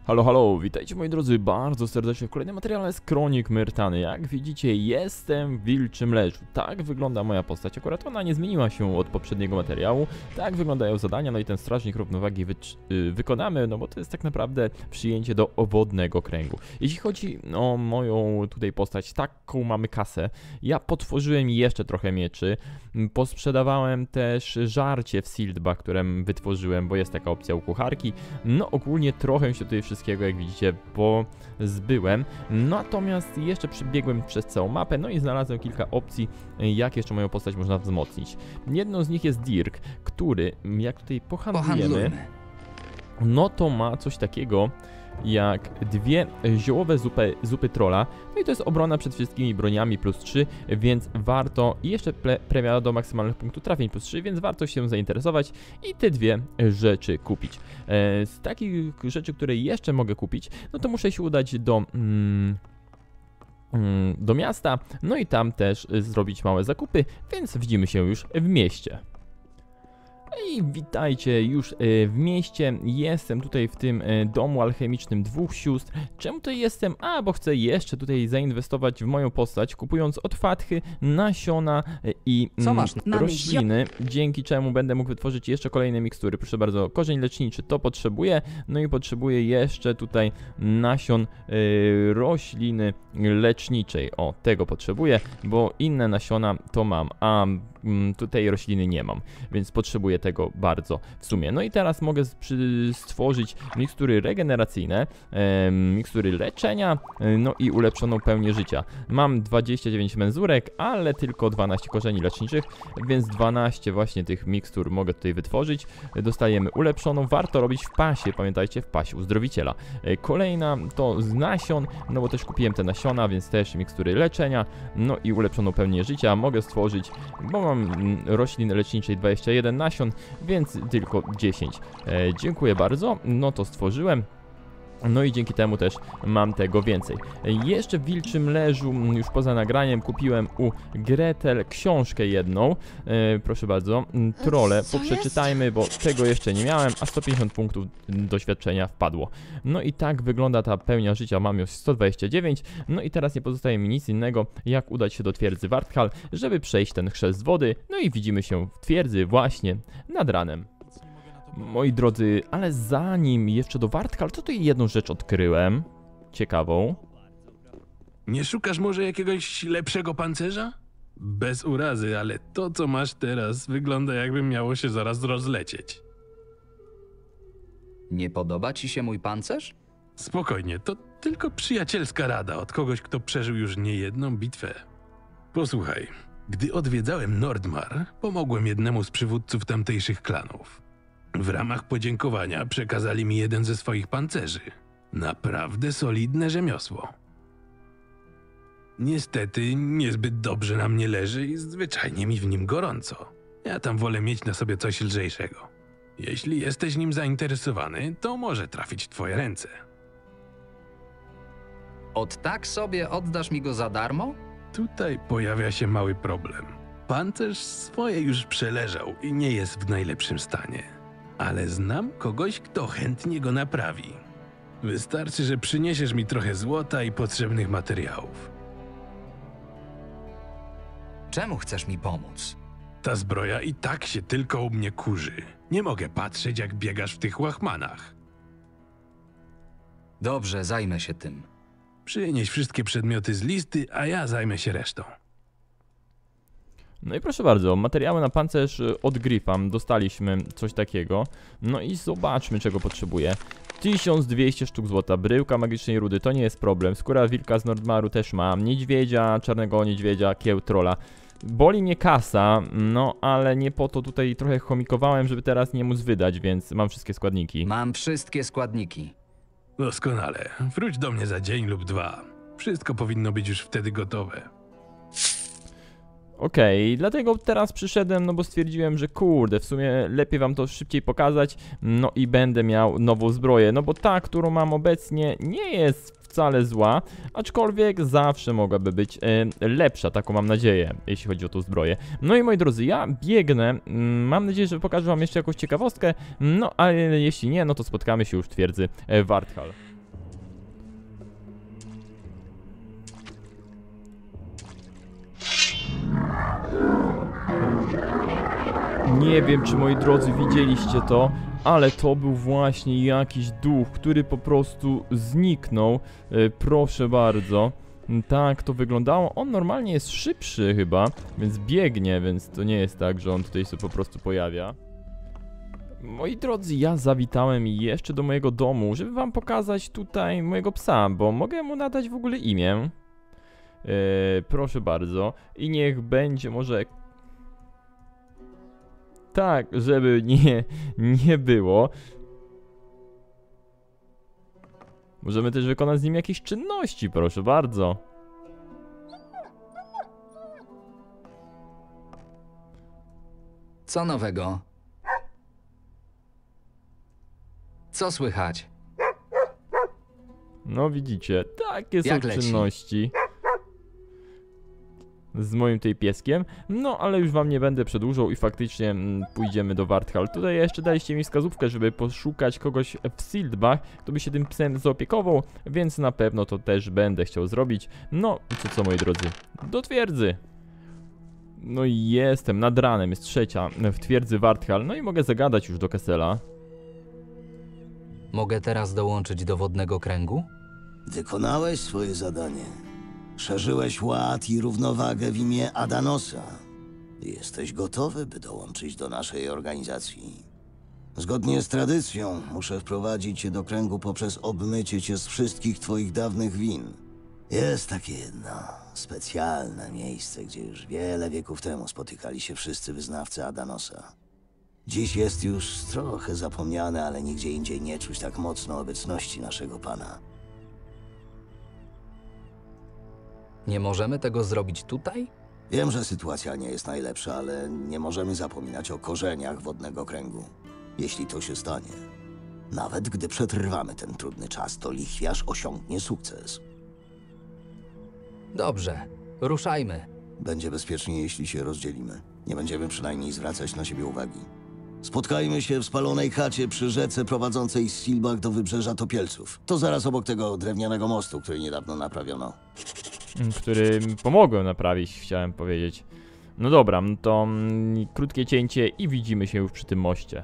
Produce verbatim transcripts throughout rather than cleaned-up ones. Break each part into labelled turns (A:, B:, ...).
A: Halo, halo, witajcie moi drodzy bardzo serdecznie w kolejnym materiale z Kronik Myrtany. Jak widzicie, jestem w Wilczym Leżu. Tak wygląda moja postać, akurat ona nie zmieniła się od poprzedniego materiału. Tak wyglądają zadania, no i ten strażnik równowagi wy yy, wykonamy, no bo to jest tak naprawdę przyjęcie do Owodnego Kręgu. Jeśli chodzi o moją tutaj postać, taką mamy kasę. Ja potworzyłem jeszcze trochę mieczy, posprzedawałem też żarcie w Sildba, które wytworzyłem, bo jest taka opcja u kucharki. No ogólnie trochę się tutaj wszystkiego, jak widzicie, pozbyłem. Natomiast jeszcze przebiegłem przez całą mapę, no i znalazłem kilka opcji, jak jeszcze moją postać można wzmocnić. Jedną z nich jest Dirk, który, jak tutaj pohandlujemy,
B: Pohandlujmy.
A: no to ma coś takiego jak dwie ziołowe zupy, zupy trolla. No i to jest obrona przed wszystkimi broniami plus trzy, więc warto, i jeszcze premia do maksymalnych punktów trafień plus trzy, więc warto się zainteresować i te dwie rzeczy kupić. E, z takich rzeczy, które jeszcze mogę kupić, no to muszę się udać do... Mm, do miasta, no i tam też zrobić małe zakupy, więc widzimy się już w mieście. I witajcie już w mieście. Jestem tutaj w tym domu alchemicznym dwóch sióstr. Czemu tutaj jestem? A, bo chcę jeszcze tutaj zainwestować w moją postać, kupując od Fatchy nasiona i
B: Co masz?
A: rośliny, dzięki czemu będę mógł wytworzyć jeszcze kolejne mikstury. Proszę bardzo, korzeń leczniczy to potrzebuję, no i potrzebuję jeszcze tutaj nasion yy, rośliny leczniczej. O, tego potrzebuję, bo inne nasiona to mam, a mm, tutaj rośliny nie mam, więc potrzebuję tego bardzo w sumie. No i teraz mogę stworzyć mikstury regeneracyjne, e, mikstury leczenia, e, no i ulepszoną pełnię życia. Mam dwadzieścia dziewięć menzurek, ale tylko dwanaście korzeni leczniczych, więc dwanaście właśnie tych mikstur mogę tutaj wytworzyć. Dostajemy ulepszoną, warto robić w pasie, pamiętajcie, w pasie uzdrowiciela. E, kolejna to z nasion, no bo też kupiłem te nasiona, więc też mikstury leczenia, no i ulepszoną pełnię życia mogę stworzyć, bo mam roślin leczniczej dwadzieścia jeden nasion, więc tylko dziesięć. E, dziękuję bardzo, no to stworzyłem. No i dzięki temu też mam tego więcej. Jeszcze w Wilczym Leżu, już poza nagraniem, kupiłem u Gretel książkę jedną. E, proszę bardzo, Trolle, poprzeczytajmy, bo tego jeszcze nie miałem, a sto pięćdziesiąt punktów doświadczenia wpadło. No i tak wygląda ta pełnia życia, mam już sto dwadzieścia dziewięć. No i teraz nie pozostaje mi nic innego, jak udać się do twierdzy Warthal, żeby przejść ten chrzest wody. No i widzimy się w twierdzy właśnie nad ranem. Moi drodzy, ale zanim jeszcze do Warthal, to tutaj jedną rzecz odkryłem. Ciekawą.
C: Nie szukasz może jakiegoś lepszego pancerza? Bez urazy, ale to co masz teraz wygląda jakby miało się zaraz rozlecieć.
B: Nie podoba ci się mój pancerz?
C: Spokojnie, to tylko przyjacielska rada od kogoś, kto przeżył już niejedną bitwę. Posłuchaj, gdy odwiedzałem Nordmar, pomogłem jednemu z przywódców tamtejszych klanów. W ramach podziękowania przekazali mi jeden ze swoich pancerzy. Naprawdę solidne rzemiosło. Niestety niezbyt dobrze na mnie leży i zwyczajnie mi w nim gorąco. Ja tam wolę mieć na sobie coś lżejszego. Jeśli jesteś nim zainteresowany, to może trafić w twoje ręce.
B: Od tak sobie oddasz mi go za darmo?
C: Tutaj pojawia się mały problem. Pancerz swoje już przeleżał i nie jest w najlepszym stanie. Ale znam kogoś, kto chętnie go naprawi. Wystarczy, że przyniesiesz mi trochę złota i potrzebnych materiałów.
B: Czemu chcesz mi pomóc?
C: Ta zbroja i tak się tylko u mnie kurzy. Nie mogę patrzeć, jak biegasz w tych łachmanach.
B: Dobrze, zajmę się tym.
C: Przynieś wszystkie przedmioty z listy, a ja zajmę się resztą.
A: No i proszę bardzo, materiały na pancerz od Gryfa, dostaliśmy coś takiego. No i zobaczmy, czego potrzebuję. tysiąc dwieście sztuk złota, bryłka magicznej rudy, to nie jest problem. Skóra wilka z Nordmaru też mam, niedźwiedzia, czarnego niedźwiedzia, kieł trolla. Boli mnie kasa, no ale nie po to tutaj trochę chomikowałem, żeby teraz nie móc wydać, więc mam wszystkie składniki.
B: Mam wszystkie składniki.
C: Doskonale. Wróć do mnie za dzień lub dwa. Wszystko powinno być już wtedy gotowe.
A: Okej, okay, dlatego teraz przyszedłem, no bo stwierdziłem, że kurde, w sumie lepiej wam to szybciej pokazać, no i będę miał nową zbroję, no bo ta, którą mam obecnie, nie jest wcale zła, aczkolwiek zawsze mogłaby być e, lepsza, taką mam nadzieję, jeśli chodzi o tą zbroję. No i moi drodzy, ja biegnę, mm, mam nadzieję, że pokażę wam jeszcze jakąś ciekawostkę, no ale jeśli nie, no to spotkamy się już w twierdzy e, Warthal. Nie wiem, czy moi drodzy widzieliście to, ale to był właśnie jakiś duch, który po prostu zniknął. E, proszę bardzo. Tak to wyglądało. On normalnie jest szybszy chyba, więc biegnie, więc to nie jest tak, że on tutaj się po prostu pojawia. Moi drodzy, ja zawitałem jeszcze do mojego domu, żeby wam pokazać tutaj mojego psa, bo mogę mu nadać w ogóle imię. Yy, proszę bardzo. I niech będzie może... Tak, żeby nie, nie było. Możemy też wykonać z nim jakieś czynności, proszę bardzo.
B: Co nowego? Co słychać?
A: No widzicie, takie są
B: Jak leci?
A: czynności z moim tutaj pieskiem. No ale już wam nie będę przedłużał i faktycznie mm, pójdziemy do Warthal. Tutaj jeszcze daliście mi wskazówkę, żeby poszukać kogoś w Sildbach, kto by się tym psem zaopiekował, więc na pewno to też będę chciał zrobić. No i co co moi drodzy, do twierdzy. No i jestem, nad ranem, jest trzecia w twierdzy Warthal, no i mogę zagadać już do Kessela.
B: Mogę teraz dołączyć do wodnego kręgu?
D: Wykonałeś swoje zadanie. Szerzyłeś ład i równowagę w imię Adanosa. Jesteś gotowy, by dołączyć do naszej organizacji. Zgodnie z tradycją muszę wprowadzić cię do kręgu poprzez obmycie cię z wszystkich twoich dawnych win. Jest takie jedno specjalne miejsce, gdzie już wiele wieków temu spotykali się wszyscy wyznawcy Adanosa. Dziś jest już trochę zapomniane, ale nigdzie indziej nie czuć tak mocno obecności naszego pana.
B: Nie możemy tego zrobić tutaj?
D: Wiem, że sytuacja nie jest najlepsza, ale nie możemy zapominać o korzeniach wodnego kręgu. Jeśli to się stanie, nawet gdy przetrwamy ten trudny czas, to lichwiarz osiągnie sukces.
B: Dobrze, ruszajmy.
D: Będzie bezpiecznie, jeśli się rozdzielimy. Nie będziemy przynajmniej zwracać na siebie uwagi. Spotkajmy się w spalonej chacie przy rzece prowadzącej z Silbach do wybrzeża Topielców. To zaraz obok tego drewnianego mostu, który niedawno naprawiono.
A: Który pomogłem naprawić, chciałem powiedzieć. No dobra, no to mm, krótkie cięcie i widzimy się już przy tym moście.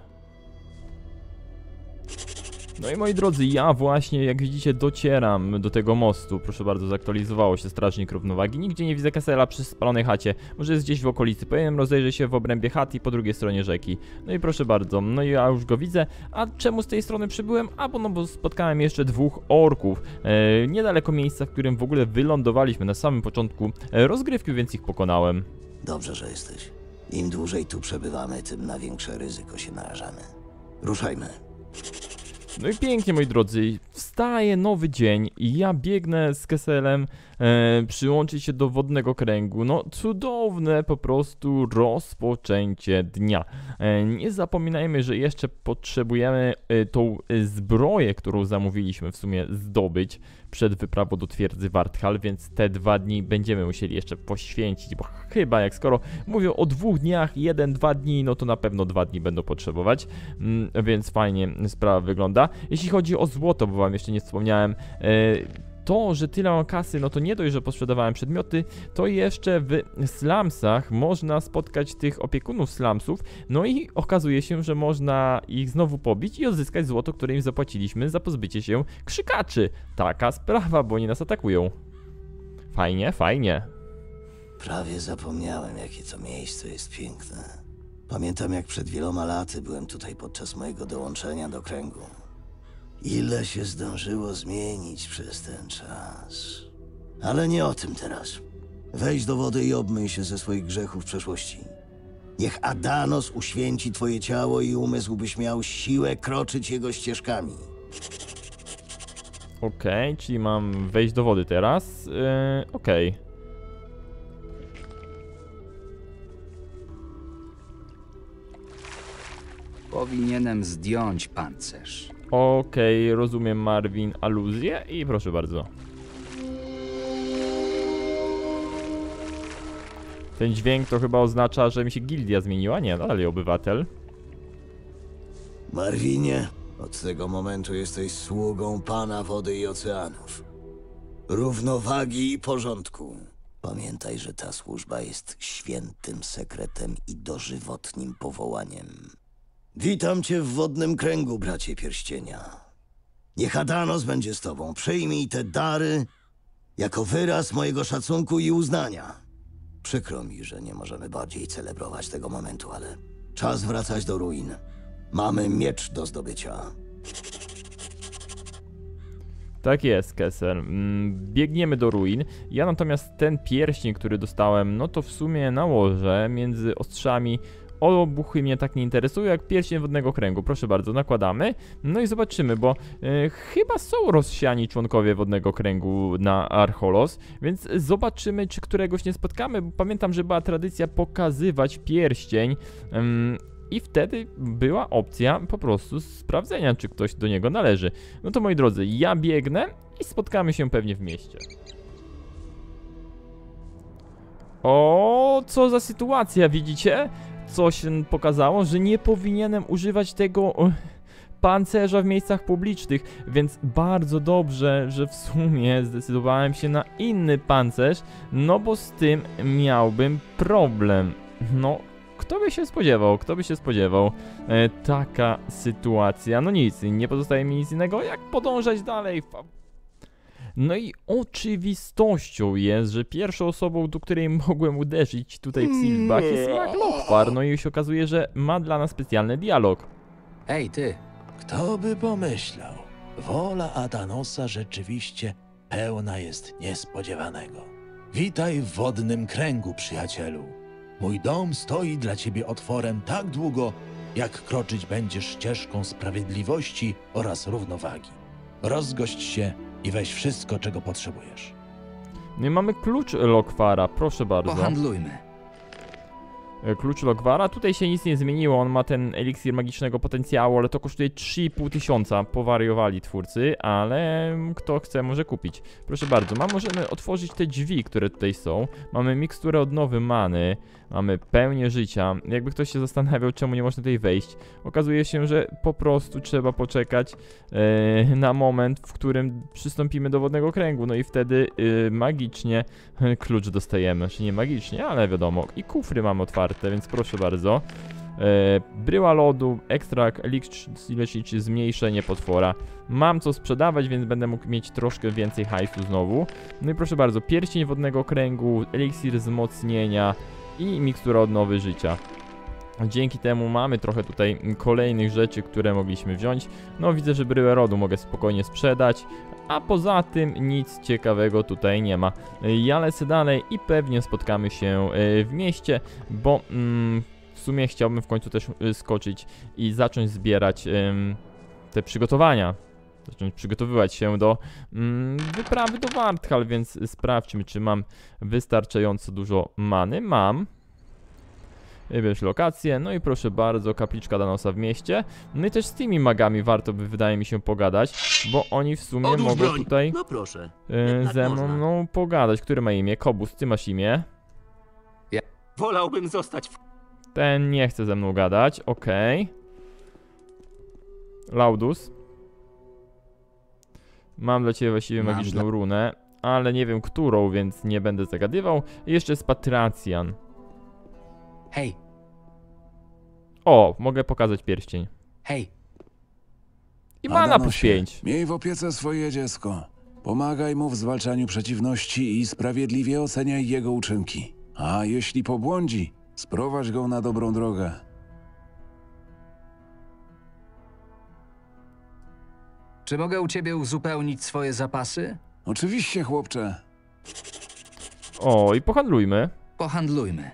A: No i moi drodzy, ja właśnie, jak widzicie, docieram do tego mostu. Proszę bardzo, zaktualizowało się strażnik równowagi. Nigdzie nie widzę Kessela przy spalonej chacie. Może jest gdzieś w okolicy. Powinienem rozejrzeć się w obrębie chat i po drugiej stronie rzeki. No i proszę bardzo, no i ja już go widzę. A czemu z tej strony przybyłem? A bo no bo spotkałem jeszcze dwóch orków. E, niedaleko miejsca, w którym w ogóle wylądowaliśmy na samym początku e, rozgrywki, więc ich pokonałem.
D: Dobrze, że jesteś. Im dłużej tu przebywamy, tym na większe ryzyko się narażamy. Ruszajmy.
A: No i pięknie, moi drodzy, wstaje nowy dzień i ja biegnę z Kesselem e, przyłączyć się do wodnego kręgu. No cudowne po prostu rozpoczęcie dnia. E, nie zapominajmy, że jeszcze potrzebujemy e, tą e, zbroję, którą zamówiliśmy w sumie zdobyć przed wyprawą do twierdzy Warthal, więc te dwa dni będziemy musieli jeszcze poświęcić, bo chyba jak skoro mówią o dwóch dniach, jeden, dwa dni, no to na pewno dwa dni będą potrzebować, mm, więc fajnie sprawa wygląda. Jeśli chodzi o złoto, bo wam jeszcze nie wspomniałem, e, to, że tyle mam kasy, no to nie dość, że posprzedawałem przedmioty, to jeszcze w slumsach można spotkać tych opiekunów slumsów, no i okazuje się, że można ich znowu pobić i odzyskać złoto, które im zapłaciliśmy za pozbycie się krzykaczy. Taka sprawa, bo oni nas atakują. Fajnie, fajnie.
D: Prawie zapomniałem, jakie to miejsce jest piękne. Pamiętam, jak przed wieloma laty byłem tutaj podczas mojego dołączenia do kręgu. Ile się zdążyło zmienić przez ten czas. Ale nie o tym teraz. Wejdź do wody i obmyj się ze swoich grzechów przeszłości. Niech Adanos uświęci twoje ciało i umysł, byś miał siłę kroczyć jego ścieżkami.
A: Okej, okay, czyli mam wejść do wody teraz. Yy, Okej. Okay.
B: Powinienem zdjąć pancerz.
A: Okej, okay, rozumiem, Marvin, aluzję i proszę bardzo. Ten dźwięk to chyba oznacza, że mi się gildia zmieniła. Nie, dalej obywatel.
D: Marvinie, od tego momentu jesteś sługą Pana Wody i Oceanów. Równowagi i porządku. Pamiętaj, że ta służba jest świętym sekretem i dożywotnim powołaniem. Witam cię w wodnym kręgu, bracie pierścienia. Niech Adanos będzie z tobą. Przyjmij te dary jako wyraz mojego szacunku i uznania. Przykro mi, że nie możemy bardziej celebrować tego momentu, ale czas wracać do ruin. Mamy miecz do zdobycia.
A: Tak jest, Kessel. Biegniemy do ruin. Ja natomiast ten pierścień, który dostałem, no to w sumie nałożę między ostrzami. Obuchy mnie tak nie interesują jak pierścień wodnego kręgu. Proszę bardzo, nakładamy. No i zobaczymy, bo e, chyba są rozsiani członkowie wodnego kręgu na Archolos, więc zobaczymy, czy któregoś nie spotkamy, bo pamiętam, że była tradycja pokazywać pierścień em, i wtedy była opcja po prostu sprawdzenia, czy ktoś do niego należy. No to moi drodzy, ja biegnę i spotkamy się pewnie w mieście. O, co za sytuacja, widzicie? Coś pokazało, że nie powinienem używać tego pancerza w miejscach publicznych, więc bardzo dobrze, że w sumie zdecydowałem się na inny pancerz, no bo z tym miałbym problem. No, kto by się spodziewał, kto by się spodziewał e, taka sytuacja. No nic, nie pozostaje mi nic innego, jak podążać dalej. No i oczywistością jest, że pierwszą osobą, do której mogłem uderzyć tutaj w Silbach jest Mag Lokthwar. No i się okazuje, że ma dla nas specjalny dialog.
B: Ej, ty!
E: Kto by pomyślał? Wola Adanosa rzeczywiście pełna jest niespodziewanego. Witaj w wodnym kręgu, przyjacielu. Mój dom stoi dla ciebie otworem tak długo, jak kroczyć będziesz ścieżką sprawiedliwości oraz równowagi. Rozgość się i weź wszystko, czego potrzebujesz.
A: No i mamy klucz Lokthwara, proszę bardzo.
B: Pohandlujmy.
A: Klucz Lokthwara, tutaj się nic nie zmieniło, on ma ten eliksir magicznego potencjału, ale to kosztuje trzy i pół tysiąca, powariowali twórcy, ale kto chce może kupić. Proszę bardzo, ma, możemy otworzyć te drzwi, które tutaj są, mamy miksturę odnowy many, mamy pełnię życia, jakby ktoś się zastanawiał, czemu nie można tutaj wejść, okazuje się, że po prostu trzeba poczekać e, na moment, w którym przystąpimy do wodnego kręgu, no i wtedy e, magicznie klucz dostajemy, czy nie magicznie, ale wiadomo, i kufry mamy otwarte. Więc proszę bardzo. E, bryła lodu, ekstrakt, eliksir leczniczy, zmniejszenie potwora. Mam co sprzedawać, więc będę mógł mieć troszkę więcej hajsu znowu. No i proszę bardzo, pierścień wodnego kręgu, eliksir wzmocnienia i mikstura odnowy życia. Dzięki temu mamy trochę tutaj kolejnych rzeczy, które mogliśmy wziąć. No widzę, że bryłę rodu mogę spokojnie sprzedać, a poza tym nic ciekawego tutaj nie ma. Ja lecę dalej i pewnie spotkamy się w mieście, bo mm, w sumie chciałbym w końcu też skoczyć i zacząć zbierać ym, te przygotowania. Zacząć przygotowywać się do mm, wyprawy do Warthal, więc sprawdźmy, czy mam wystarczająco dużo many. Mam. Wybierz lokację, no i proszę bardzo, kapliczka Adanosa w mieście. No i też z tymi magami warto by, wydaje mi się, pogadać, bo oni w sumie
F: Odłóż
A: mogą
F: broń.
A: tutaj
F: No proszę.
A: e,
F: jednak
A: ze
F: można.
A: mną pogadać. Który ma imię? Kobus, ty masz imię?
F: Wolałbym zostać w...
A: Ten nie chce ze mną gadać, okej. Laudus. Mam dla ciebie właściwie
B: Mam
A: magiczną
B: dla-
A: runę, ale nie wiem którą, więc nie będę zagadywał. I jeszcze jest Patracjan.
B: Hej,
A: O, mogę pokazać pierścień.
B: hej!
A: I mana plus
G: Adanosie,
A: pięć.
G: miej w opiece swoje dziecko. Pomagaj mu w zwalczaniu przeciwności i sprawiedliwie oceniaj jego uczynki. A jeśli pobłądzi, sprowadź go na dobrą drogę.
B: Czy mogę u ciebie uzupełnić swoje zapasy?
G: Oczywiście, chłopcze.
A: O, i pohandlujmy.
B: Pohandlujmy.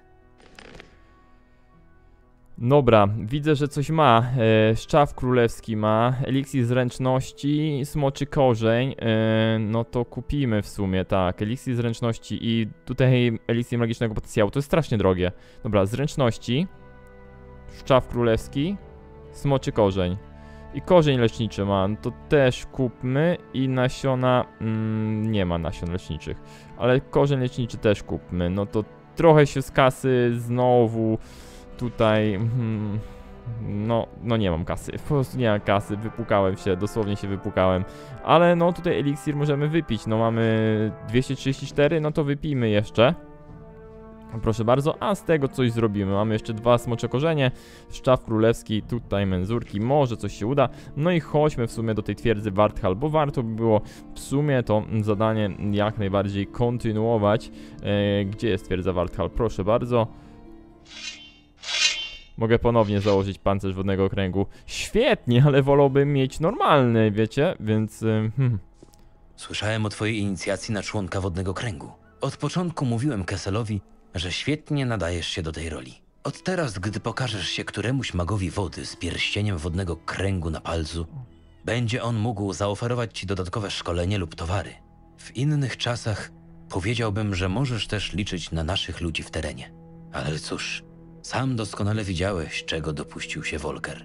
A: Dobra, widzę, że coś ma. E, Szczaw królewski ma, eliksir zręczności, smoczy korzeń. E, no to kupimy w sumie, tak. Eliksir zręczności i tutaj eliksir magicznego potencjału. To jest strasznie drogie. Dobra, zręczności, szczaw królewski, smoczy korzeń. I korzeń leczniczy ma, no to też kupmy. I nasiona, mm, nie ma nasion leczniczych, ale korzeń leczniczy też kupmy. No to trochę się z kasy znowu tutaj hmm, No, no nie mam kasy, po prostu nie mam kasy, wypukałem się, dosłownie się wypukałem. Ale no tutaj eliksir możemy wypić, no mamy dwieście trzydzieści cztery, no to wypijmy jeszcze. Proszę bardzo, a z tego coś zrobimy. Mamy jeszcze dwa smocze korzenie, szczaw królewski, tutaj menzurki, może coś się uda. No i chodźmy w sumie do tej twierdzy Warthal, bo warto by było w sumie to zadanie jak najbardziej kontynuować. E, gdzie jest twierdza Warthal? Proszę bardzo. Mogę ponownie założyć pancerz wodnego kręgu. Świetnie, ale wolałbym mieć normalny, wiecie, więc... e, hmm.
F: Słyszałem o twojej inicjacji na członka wodnego kręgu. Od początku mówiłem Kesselowi, że świetnie nadajesz się do tej roli. Od teraz, gdy pokażesz się któremuś magowi wody z pierścieniem wodnego kręgu na palcu, będzie on mógł zaoferować ci dodatkowe szkolenie lub towary. W innych czasach powiedziałbym, że możesz też liczyć na naszych ludzi w terenie. Ale cóż, sam doskonale widziałeś, czego dopuścił się Volker.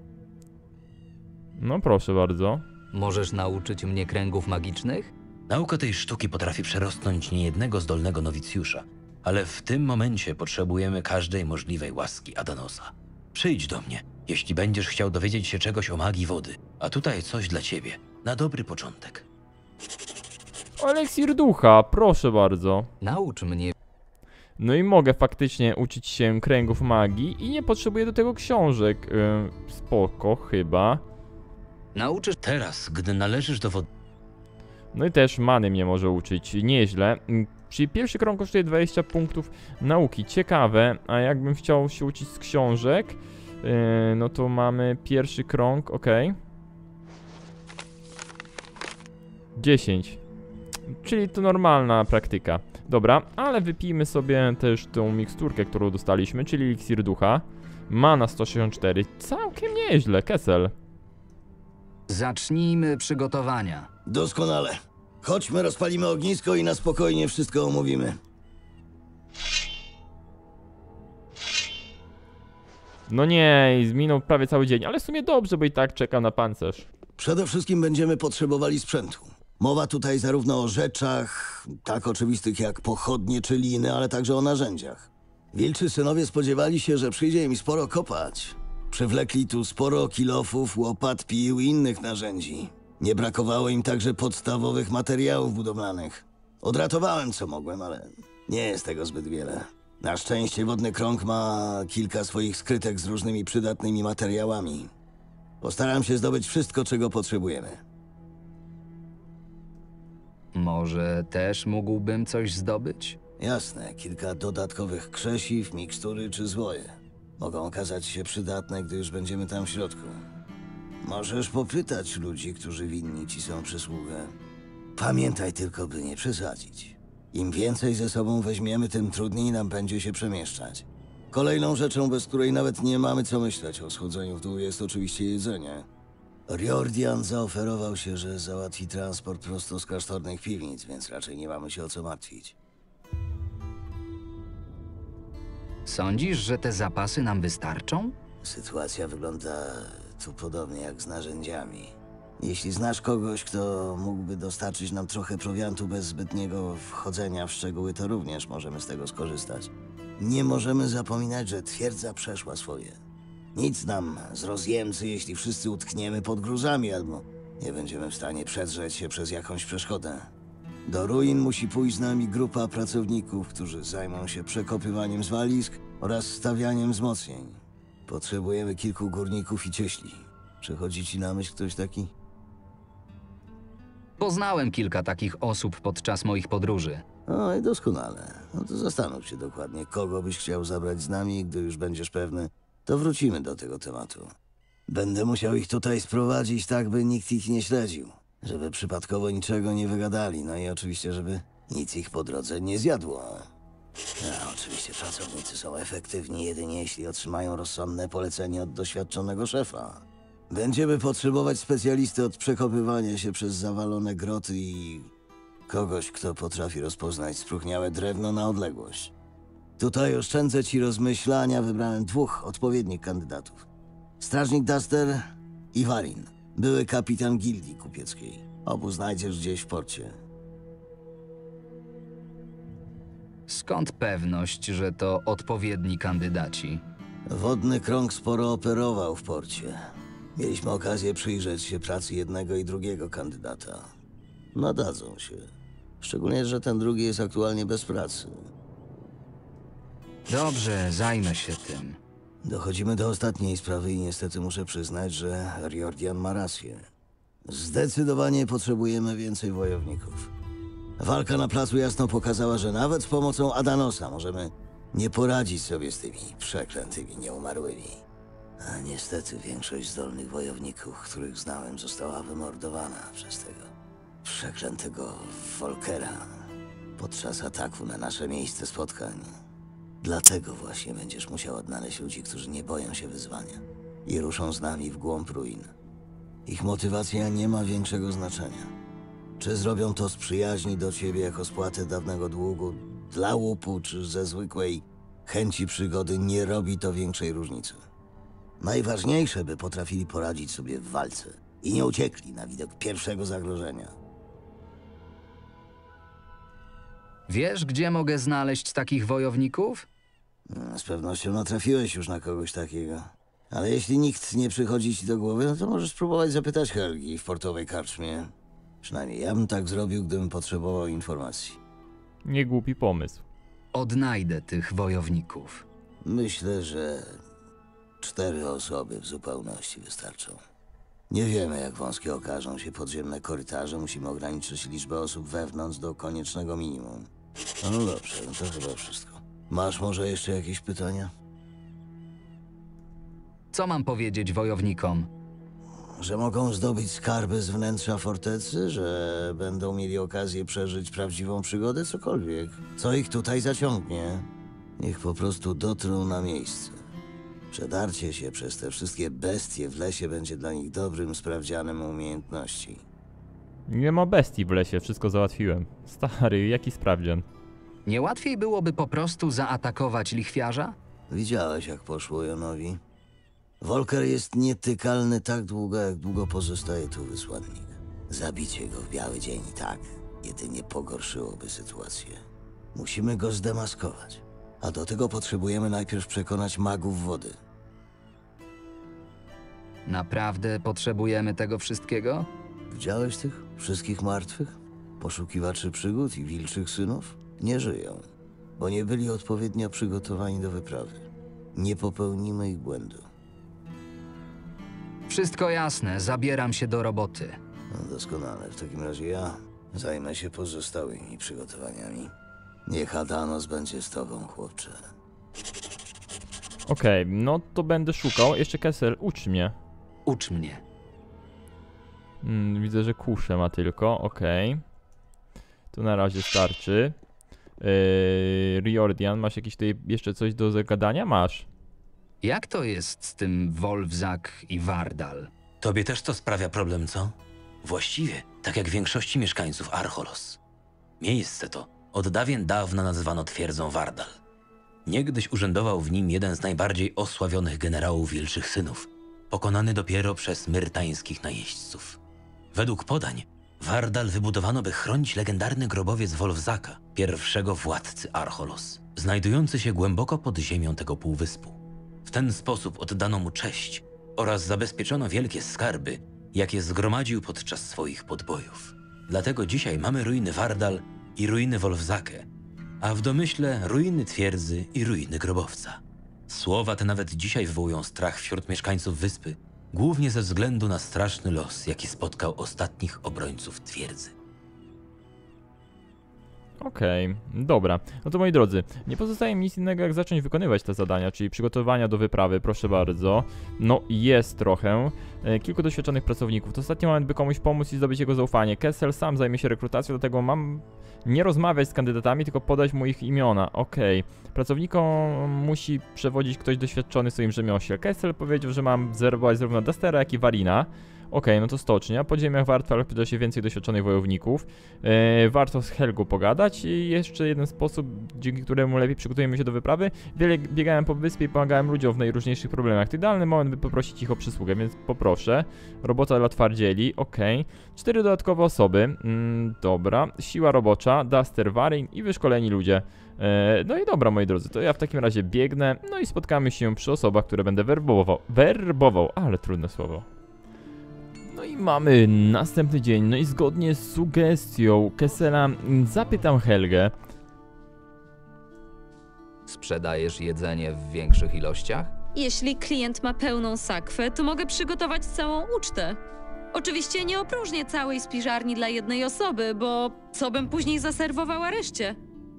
A: No proszę bardzo.
B: Możesz nauczyć mnie kręgów magicznych?
F: Nauka tej sztuki potrafi przerosnąć niejednego zdolnego nowicjusza, ale w tym momencie potrzebujemy każdej możliwej łaski Adanosa. Przyjdź do mnie, jeśli będziesz chciał dowiedzieć się czegoś o magii wody, a tutaj coś dla ciebie, na dobry początek.
A: Eliksir ducha, proszę bardzo.
B: Naucz mnie.
A: No i mogę faktycznie uczyć się kręgów magii i nie potrzebuję do tego książek. Yy, spoko, chyba.
B: Nauczysz...
F: Teraz, gdy należysz do wody...
A: No i też many mnie może uczyć, nieźle. Mm, Czyli pierwszy krąg kosztuje dwadzieścia punktów nauki, ciekawe. A jakbym chciał się uczyć z książek, yy, no to mamy pierwszy krąg, ok. dziesięć. Czyli to normalna praktyka. Dobra, ale wypijmy sobie też tą miksturkę, którą dostaliśmy, czyli eliksir ducha. Mana sto sześćdziesiąt cztery, całkiem nieźle, Kessel.
B: Zacznijmy przygotowania.
D: Doskonale. Chodźmy, rozpalimy ognisko i na spokojnie wszystko omówimy.
A: No nie, minął prawie cały dzień, ale w sumie dobrze, bo i tak czekam na pancerz.
D: Przede wszystkim będziemy potrzebowali sprzętu. Mowa tutaj zarówno o rzeczach, tak oczywistych jak pochodnie czy liny, ale także o narzędziach. Wilczy synowie spodziewali się, że przyjdzie im sporo kopać. Przywlekli tu sporo kilofów, łopat, pił i innych narzędzi. Nie brakowało im także podstawowych materiałów budowlanych. Odratowałem co mogłem, ale nie jest tego zbyt wiele. Na szczęście Wodny Krąg ma kilka swoich skrytek z różnymi przydatnymi materiałami. Postaram się zdobyć wszystko, czego potrzebujemy.
B: Może też mógłbym coś zdobyć?
D: Jasne, kilka dodatkowych krzesiw, mikstury czy zwoje. Mogą okazać się przydatne, gdy już będziemy tam w środku. Możesz popytać ludzi, którzy winni ci są przysługę. Pamiętaj tylko, by nie przesadzić. Im więcej ze sobą weźmiemy, tym trudniej nam będzie się przemieszczać. Kolejną rzeczą, bez której nawet nie mamy co myśleć o schodzeniu w dół, jest oczywiście jedzenie. Riordian zaoferował się, że załatwi transport prosto z klasztornych piwnic, więc raczej nie mamy się o co martwić.
B: Sądzisz, że te zapasy nam wystarczą?
D: Sytuacja wygląda tu podobnie jak z narzędziami. Jeśli znasz kogoś, kto mógłby dostarczyć nam trochę prowiantu bez zbytniego wchodzenia w szczegóły, to również możemy z tego skorzystać. Nie możemy zapominać, że twierdza przeszła swoje. Nic nam z rozjemcy, jeśli wszyscy utkniemy pod gruzami albo nie będziemy w stanie przedrzeć się przez jakąś przeszkodę. Do ruin musi pójść z nami grupa pracowników, którzy zajmą się przekopywaniem zwalisk oraz stawianiem wzmocnień. Potrzebujemy kilku górników i cieśli. Przychodzi ci na myśl ktoś taki?
B: Poznałem kilka takich osób podczas moich podróży.
D: O, i doskonale. No to zastanów się dokładnie, kogo byś chciał zabrać z nami, gdy już będziesz pewny, to wrócimy do tego tematu. Będę musiał ich tutaj sprowadzić tak, by nikt ich nie śledził. Żeby przypadkowo niczego nie wygadali, no i oczywiście, żeby nic ich po drodze nie zjadło. A, oczywiście pracownicy są efektywni jedynie jeśli otrzymają rozsądne polecenie od doświadczonego szefa. Będziemy potrzebować specjalisty od przekopywania się przez zawalone groty i kogoś, kto potrafi rozpoznać spróchniałe drewno na odległość. Tutaj oszczędzę ci rozmyślania, wybrałem dwóch odpowiednich kandydatów. Strażnik Duster i Warin, były kapitan gildii kupieckiej. Obu znajdziesz gdzieś w porcie.
B: Skąd pewność, że to odpowiedni kandydaci?
D: Wodny krąg sporo operował w porcie. Mieliśmy okazję przyjrzeć się pracy jednego i drugiego kandydata. Nadadzą się. Szczególnie, że ten drugi jest aktualnie bez pracy.
B: Dobrze, zajmę się tym.
D: Dochodzimy do ostatniej sprawy i niestety muszę przyznać, że Riordan ma rację. Zdecydowanie potrzebujemy więcej wojowników. Walka na placu jasno pokazała, że nawet z pomocą Adanosa możemy nie poradzić sobie z tymi przeklętymi nieumarłymi. A niestety większość zdolnych wojowników, których znałem, została wymordowana przez tego przeklętego Volkera podczas ataku na nasze miejsce spotkań. Dlatego właśnie będziesz musiał odnaleźć ludzi, którzy nie boją się wyzwania i ruszą z nami w głąb ruin. Ich motywacja nie ma większego znaczenia. Czy zrobią to z przyjaźni do ciebie jako spłatę dawnego długu, dla łupu, czy ze zwykłej chęci przygody, nie robi to większej różnicy. Najważniejsze, by potrafili poradzić sobie w walce i nie uciekli na widok pierwszego zagrożenia.
B: Wiesz, gdzie mogę znaleźć takich wojowników?
D: Z pewnością natrafiłeś już na kogoś takiego. Ale jeśli nikt nie przychodzi ci do głowy, no to możesz spróbować zapytać Helgi w portowej karczmie. Przynajmniej ja bym tak zrobił, gdybym potrzebował informacji.
A: Nie głupi pomysł.
B: Odnajdę tych wojowników.
D: Myślę, że cztery osoby w zupełności wystarczą. Nie wiemy, jak wąskie okażą się podziemne korytarze. Musimy ograniczyć liczbę osób wewnątrz do koniecznego minimum. No dobrze, no to chyba wszystko. Masz może jeszcze jakieś pytania?
B: Co mam powiedzieć wojownikom?
D: Że mogą zdobyć skarby z wnętrza fortecy, że będą mieli okazję przeżyć prawdziwą przygodę, cokolwiek. Co ich tutaj zaciągnie? Niech po prostu dotrą na miejsce. Przedarcie się przez te wszystkie bestie w lesie będzie dla nich dobrym sprawdzianem umiejętności.
A: Nie ma bestii w lesie, wszystko załatwiłem. Stary, jaki sprawdzian?
B: Nie łatwiej byłoby po prostu zaatakować lichwiarza?
D: Widziałeś, jak poszło Jonowi? Volker jest nietykalny tak długo, jak długo pozostaje tu wysłannik. Zabicie go w biały dzień i tak jedynie pogorszyłoby sytuację. Musimy go zdemaskować. A do tego potrzebujemy najpierw przekonać magów wody.
B: Naprawdę potrzebujemy tego wszystkiego?
D: Widziałeś tych wszystkich martwych? Poszukiwaczy przygód i wilczych synów? Nie żyją, bo nie byli odpowiednio przygotowani do wyprawy. Nie popełnimy ich błędu.
B: Wszystko jasne, zabieram się do roboty.
D: No doskonale, w takim razie ja zajmę się pozostałymi przygotowaniami. Niech Adanos będzie z tobą, chłopcze.
A: Okej, okay, no to będę szukał. Jeszcze Kessel, ucz mnie.
B: Ucz mnie.
A: Hmm, widzę, że kuszę ma tylko, okej. Okay. Tu na razie starczy. Yy, Riordan, masz jakieś tutaj jeszcze coś do zagadania? Masz.
B: Jak to jest z tym Wolfzak i Vardal?
F: Tobie też to sprawia problem, co? Właściwie, tak jak większości mieszkańców Archolos. Miejsce to od dawien dawna nazywano twierdzą Vardal. Niegdyś urzędował w nim jeden z najbardziej osławionych generałów Wilczych Synów, pokonany dopiero przez myrtańskich najeźdźców. Według podań, Vardal wybudowano, by chronić legendarny grobowiec Wolfzaka, pierwszego władcy Archolos, znajdujący się głęboko pod ziemią tego półwyspu. W ten sposób oddano mu cześć oraz zabezpieczono wielkie skarby, jakie zgromadził podczas swoich podbojów. Dlatego dzisiaj mamy ruiny Vardal i ruiny Wolfzake, a w domyśle ruiny twierdzy i ruiny grobowca. Słowa te nawet dzisiaj wywołują strach wśród mieszkańców wyspy, głównie ze względu na straszny los, jaki spotkał ostatnich obrońców twierdzy.
A: Okej, okay, dobra. No to moi drodzy, nie pozostaje mi nic innego jak zacząć wykonywać te zadania, czyli przygotowania do wyprawy, proszę bardzo. No jest trochę. E, kilku doświadczonych pracowników. To ostatni moment, by komuś pomóc i zdobyć jego zaufanie. Kessel sam zajmie się rekrutacją, dlatego mam nie rozmawiać z kandydatami, tylko podać mu ich imiona. Okej. Okay. Pracownikom musi przewodzić ktoś doświadczony w swoim rzemiośle. Kessel powiedział, że mam zerwać zarówno Dastera, jak i Warina. Okej, no to stocznia. Po ziemiach Wartwal pyta się więcej doświadczonych wojowników. E, warto z Helgą pogadać i jeszcze jeden sposób, dzięki któremu lepiej przygotujemy się do wyprawy. Wiele biegałem po wyspie i pomagałem ludziom w najróżniejszych problemach. To idealny moment, by poprosić ich o przysługę, więc poproszę. Robota dla twardzieli, okej. Cztery dodatkowe osoby, mm, dobra. Siła robocza, Duster, Warin i wyszkoleni ludzie. E, no i dobra, moi drodzy, to ja w takim razie biegnę, no i spotkamy się przy osobach, które będę werbował. Werbował, ale trudne słowo. No i mamy następny dzień, no i zgodnie z sugestią Kessela zapytam Helgę.
B: Sprzedajesz jedzenie w większych ilościach?
H: Jeśli klient ma pełną sakwę, to mogę przygotować całą ucztę. Oczywiście nie opróżnię całej spiżarni dla jednej osoby, bo co bym później zaserwowała reszcie?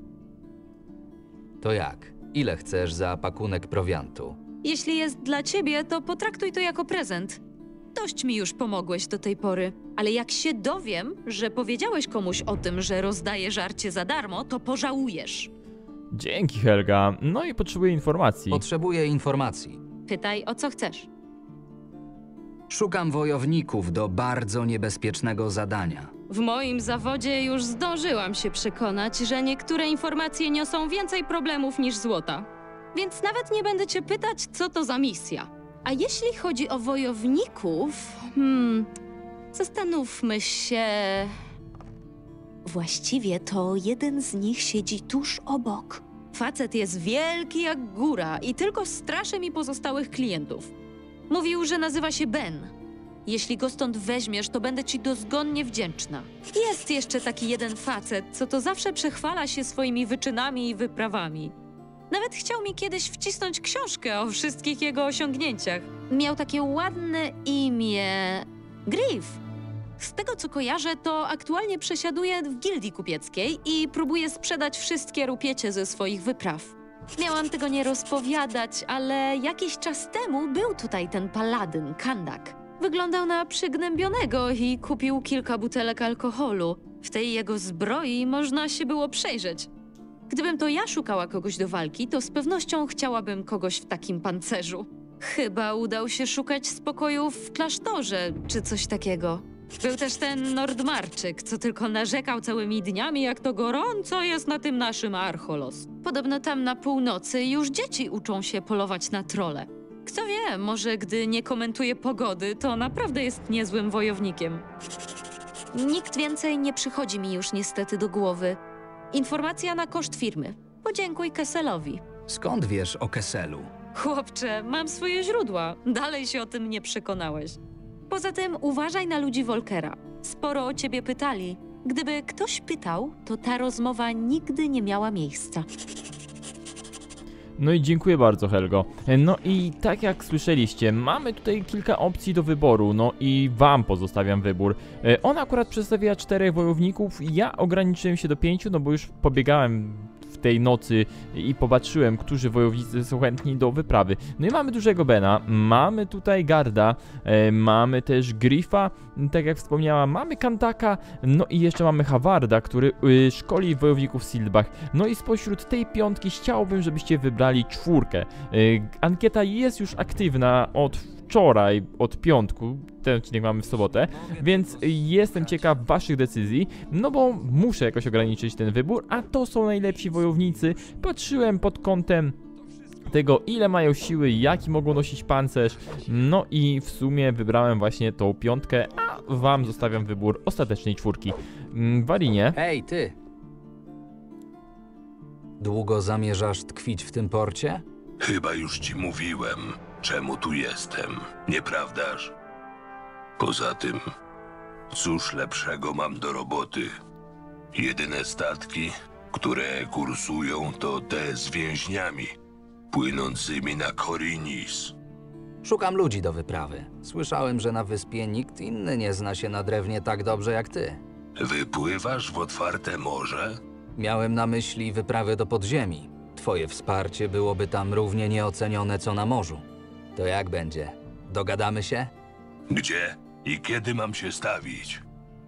B: To jak? Ile chcesz za pakunek prowiantu?
H: Jeśli jest dla ciebie, to potraktuj to jako prezent. Dość mi już pomogłeś do tej pory, ale jak się dowiem, że powiedziałeś komuś o tym, że rozdaję żarcie za darmo, to pożałujesz.
A: Dzięki, Helga. No i potrzebuję informacji.
B: Potrzebuję informacji.
H: Pytaj, o co chcesz.
B: Szukam wojowników do bardzo niebezpiecznego zadania.
H: W moim zawodzie już zdążyłam się przekonać, że niektóre informacje niosą więcej problemów niż złota. Więc nawet nie będę cię pytać, co to za misja. A jeśli chodzi o wojowników, hmm, zastanówmy się... Właściwie to jeden z nich siedzi tuż obok. Facet jest wielki jak góra i tylko straszy mi pozostałych klientów. Mówił, że nazywa się Ben. Jeśli go stąd weźmiesz, to będę ci dozgonnie wdzięczna. Jest jeszcze taki jeden facet, co to zawsze przechwala się swoimi wyczynami i wyprawami. Nawet chciał mi kiedyś wcisnąć książkę o wszystkich jego osiągnięciach. Miał takie ładne imię... Griff. Z tego co kojarzę, to aktualnie przesiaduje w gildii kupieckiej i próbuje sprzedać wszystkie rupiecie ze swoich wypraw. Miałam tego nie rozpowiadać, ale jakiś czas temu był tutaj ten paladyn, Kandak. Wyglądał na przygnębionego i kupił kilka butelek alkoholu. W tej jego zbroi można się było przejrzeć. Gdybym to ja szukała kogoś do walki, to z pewnością chciałabym kogoś w takim pancerzu. Chyba udał się szukać spokoju w klasztorze, czy coś takiego. Był też ten Nordmarczyk, co tylko narzekał całymi dniami, jak to gorąco jest na tym naszym Archolos. Podobno tam na północy już dzieci uczą się polować na trole. Kto wie, może gdy nie komentuje pogody, to naprawdę jest niezłym wojownikiem. Nikt więcej nie przychodzi mi już niestety do głowy. Informacja na koszt firmy. Podziękuj Kesselowi.
B: Skąd wiesz o Kesselu?
H: Chłopcze, mam swoje źródła. Dalej się o tym nie przekonałeś. Poza tym uważaj na ludzi Volkera. Sporo o ciebie pytali. Gdyby ktoś pytał, to ta rozmowa nigdy nie miała miejsca.
A: No i dziękuję bardzo, Helgo. No i tak jak słyszeliście, mamy tutaj kilka opcji do wyboru, no i wam pozostawiam wybór. E, Ona akurat przedstawiła czterech wojowników, ja ograniczyłem się do pięciu, no bo już pobiegałem w tej nocy i popatrzyłem, którzy wojownicy są chętni do wyprawy. No i mamy dużego Bena, mamy tutaj Garda, e, mamy też Griffa, tak jak wspomniałam, mamy Kandaka, no i jeszcze mamy Hawarda, który y, szkoli wojowników w Sildbach. No i spośród tej piątki chciałbym, żebyście wybrali czwórkę. Y, ankieta jest już aktywna od wczoraj, od piątku, ten odcinek mamy w sobotę, więc jestem ciekaw waszych decyzji, no bo muszę jakoś ograniczyć ten wybór, a to są najlepsi wojownicy. Patrzyłem pod kątem tego, ile mają siły, jaki mogą nosić pancerz, no i w sumie wybrałem właśnie tą piątkę, a wam zostawiam wybór ostatecznej czwórki. Mm, Warinie.
B: Hej, ty! Długo zamierzasz tkwić w tym porcie?
I: Chyba już ci mówiłem, czemu tu jestem, nieprawdaż? Poza tym, cóż lepszego mam do roboty? Jedyne statki, które kursują, to te z więźniami płynącymi na Korinis.
B: Szukam ludzi do wyprawy. Słyszałem, że na wyspie nikt inny nie zna się na drewnie tak dobrze jak ty.
I: Wypływasz w otwarte morze?
B: Miałem na myśli wyprawę do podziemi. Twoje wsparcie byłoby tam równie nieocenione co na morzu. To jak będzie? Dogadamy się?
I: Gdzie i kiedy mam się stawić?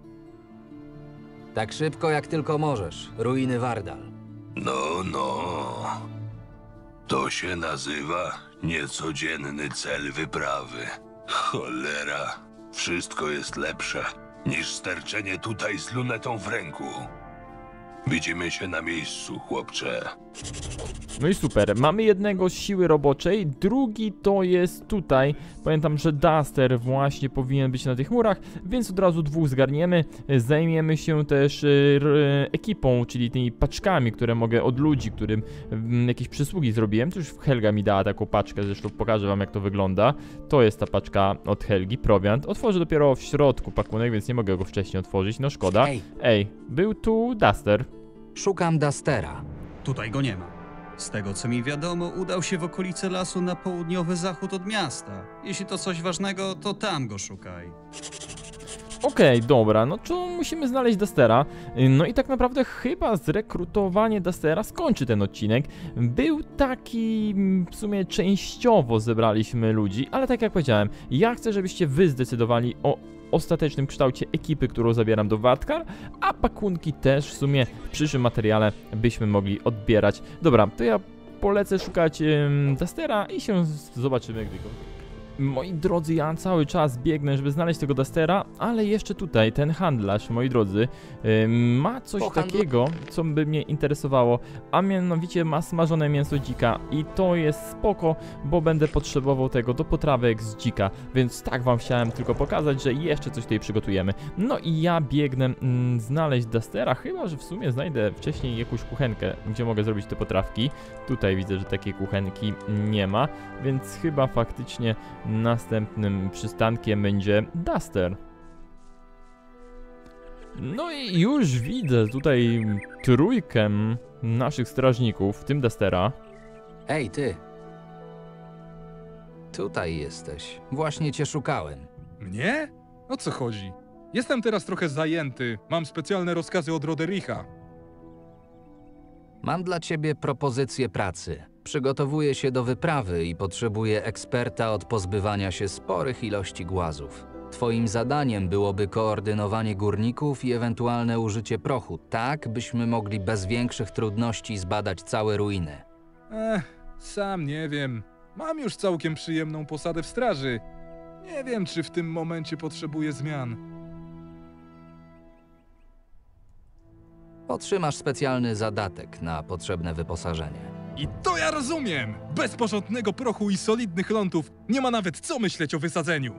B: Tak szybko jak tylko możesz. Ruiny Wardal.
I: No, no. To się nazywa niecodzienny cel wyprawy. Cholera. Wszystko jest lepsze niż sterczenie tutaj z lunetą w ręku. Widzimy się na miejscu, chłopcze.
A: No i super, mamy jednego z siły roboczej, drugi to jest tutaj. Pamiętam, że Duster właśnie powinien być na tych murach, więc od razu dwóch zgarniemy. Zajmiemy się też y, ekipą, czyli tymi paczkami, które mogę od ludzi, którym y, jakieś przysługi zrobiłem. To już Helga mi dała taką paczkę, zresztą pokażę wam, jak to wygląda. To jest ta paczka od Helgi, prowiant. Otworzę dopiero w środku pakunek, więc nie mogę go wcześniej otworzyć, no szkoda.
B: Ej.
A: Ej, był tu Duster.
B: Szukam Dustera.
J: Tutaj go nie ma. Z tego co mi wiadomo, udał się w okolice lasu na południowy zachód od miasta. Jeśli to coś ważnego, to tam go szukaj.
A: Okej, okay, dobra, no to musimy znaleźć Dustera. No i tak naprawdę chyba zrekrutowanie Dustera skończy ten odcinek. Był taki, w sumie częściowo zebraliśmy ludzi, ale tak jak powiedziałem, ja chcę, żebyście wy zdecydowali o ostatecznym kształcie ekipy, którą zabieram do Wartkar, a pakunki też w sumie w przyszłym materiale byśmy mogli odbierać. Dobra, to ja polecę szukać ym, Dustera i się zobaczymy, gdy go... Moi drodzy, ja cały czas biegnę, żeby znaleźć tego Dustera, ale jeszcze tutaj ten handlarz, moi drodzy, yy, ma coś takiego, co by mnie interesowało, a mianowicie ma smażone mięso dzika i to jest spoko, bo będę potrzebował tego do potrawek z dzika, więc tak wam chciałem tylko pokazać, że jeszcze coś tutaj przygotujemy. No i ja biegnę mm, znaleźć Dustera, chyba że w sumie znajdę wcześniej jakąś kuchenkę, gdzie mogę zrobić te potrawki. Tutaj widzę, że takiej kuchenki nie ma, więc chyba faktycznie następnym przystankiem będzie Duster. No i już widzę tutaj trójkę naszych strażników, w tym Dustera.
B: Ej, ty. Tutaj jesteś. Właśnie cię szukałem.
K: Mnie? O co chodzi? Jestem teraz trochę zajęty. Mam specjalne rozkazy od Rodericha.
B: Mam dla ciebie propozycję pracy. Przygotowuję się do wyprawy i potrzebuję eksperta od pozbywania się sporych ilości głazów. Twoim zadaniem byłoby koordynowanie górników i ewentualne użycie prochu, tak byśmy mogli bez większych trudności zbadać całe ruiny.
K: Ech, sam nie wiem. Mam już całkiem przyjemną posadę w straży. Nie wiem, czy w tym momencie potrzebuję zmian.
B: Otrzymasz specjalny zadatek na potrzebne wyposażenie.
K: I to ja rozumiem! Bez porządnego prochu i solidnych lądów nie ma nawet co myśleć o wysadzeniu.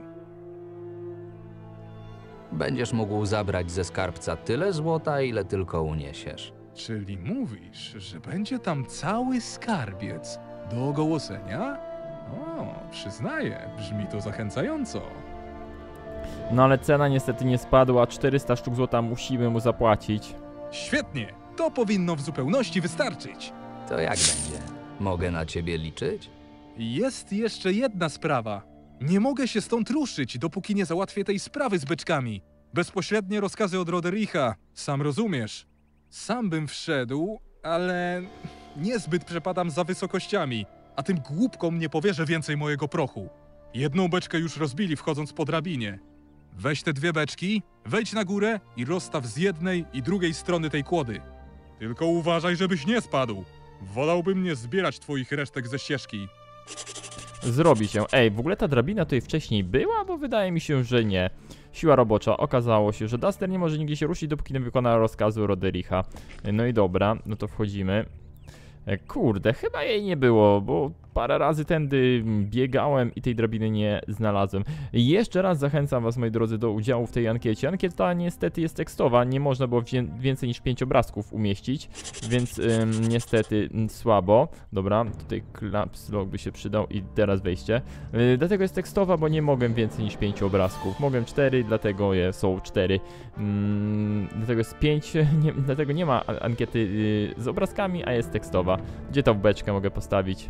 B: Będziesz mógł zabrać ze skarbca tyle złota, ile tylko uniesiesz.
K: Czyli mówisz, że będzie tam cały skarbiec do ogołocenia? O, przyznaję, brzmi to zachęcająco.
A: No ale cena niestety nie spadła, czterysta sztuk złota musimy mu zapłacić.
K: Świetnie, to powinno w zupełności wystarczyć.
B: To jak będzie? Mogę na ciebie liczyć?
K: Jest jeszcze jedna sprawa. Nie mogę się stąd ruszyć, dopóki nie załatwię tej sprawy z beczkami. Bezpośrednie rozkazy od Rodericha, sam rozumiesz. Sam bym wszedł, ale niezbyt przepadam za wysokościami, a tym głupkom nie powierzę więcej mojego prochu. Jedną beczkę już rozbili wchodząc po drabinie. Weź te dwie beczki, wejdź na górę i rozstaw z jednej i drugiej strony tej kłody. Tylko uważaj, żebyś nie spadł. Wolałbym nie zbierać twoich resztek ze ścieżki.
A: Zrobi się. Ej, w ogóle ta drabina tutaj wcześniej była? Bo wydaje mi się, że nie. Siła robocza. Okazało się, że Duster nie może nigdzie się ruszyć, dopóki nie wykona rozkazu Rodericha. No i dobra, no to wchodzimy. Kurde, chyba jej nie było, bo parę razy tędy biegałem i tej drabiny nie znalazłem. Jeszcze raz zachęcam was, moi drodzy, do udziału w tej ankiecie. Ankieta niestety jest tekstowa, nie można było więcej niż pięć obrazków umieścić, więc ym, niestety ym, słabo. Dobra, tutaj caps lock by się przydał i teraz wejście. Yy, dlatego jest tekstowa, bo nie mogłem więcej niż pięć obrazków. Mogłem cztery, dlatego je, są cztery. Yy, dlatego jest pięć, nie, dlatego nie ma ankiety yy, z obrazkami, a jest tekstowa. Gdzie tą beczkę mogę postawić?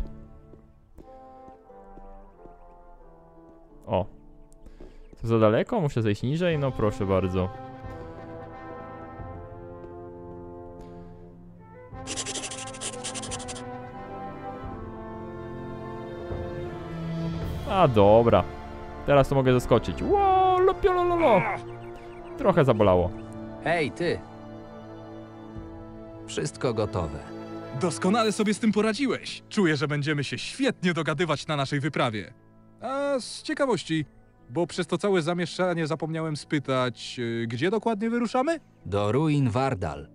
A: O. To za daleko? Muszę zejść niżej? No proszę bardzo. A dobra. Teraz to mogę zaskoczyć. Ło, lopiolololo. Trochę zabolało.
B: Hej, ty! Wszystko gotowe.
K: Doskonale sobie z tym poradziłeś. Czuję, że będziemy się świetnie dogadywać na naszej wyprawie. A z ciekawości, Bo przez to całe zamieszanie zapomniałem spytać, yy, gdzie dokładnie wyruszamy?
B: Do ruin Wardal.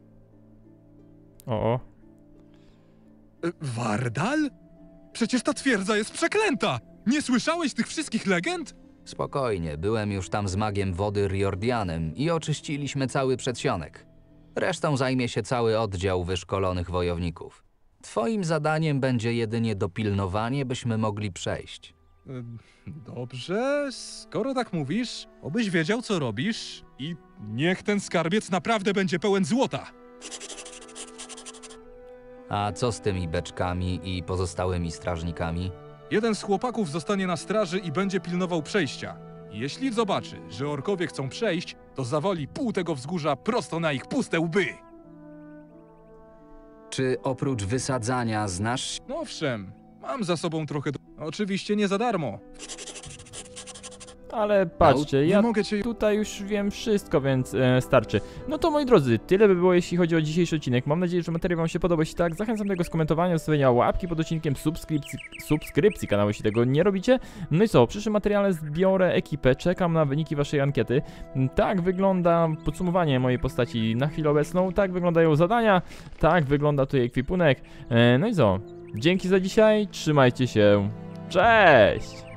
A: O, o.
K: Yy, Wardal? Przecież ta twierdza jest przeklęta! Nie słyszałeś tych wszystkich legend?
B: Spokojnie, byłem już tam z magiem wody Riordianem i oczyściliśmy cały przedsionek. Resztą zajmie się cały oddział wyszkolonych wojowników. Twoim zadaniem będzie jedynie dopilnowanie, byśmy mogli przejść.
K: Yy, Dobrze, skoro tak mówisz, obyś wiedział, co robisz i niech ten skarbiec naprawdę będzie pełen złota.
B: A co z tymi beczkami i pozostałymi strażnikami?
K: Jeden z chłopaków zostanie na straży i będzie pilnował przejścia. Jeśli zobaczy, że orkowie chcą przejść, to zawali pół tego wzgórza prosto na ich puste łby.
B: Czy oprócz wysadzania znasz...
K: No owszem, mam za sobą trochę... Do... Oczywiście nie za darmo.
A: Ale patrzcie,
K: Nie
A: ja
K: mogę cię...
A: tutaj już wiem wszystko, więc e, starczy. No to moi drodzy, tyle by było jeśli chodzi o dzisiejszy odcinek. Mam nadzieję, że materiał wam się podobał. Jeśli tak, zachęcam do tego skomentowania, zostawienia łapki pod odcinkiem, subskrypcji, subskrypcji kanału, jeśli tego nie robicie. No i co, w przyszłym materiale zbiorę ekipę, czekam na wyniki waszej ankiety. Tak wygląda podsumowanie mojej postaci na chwilę obecną, tak wyglądają zadania, tak wygląda tutaj ekwipunek. E, no i co, dzięki za dzisiaj, trzymajcie się, cześć!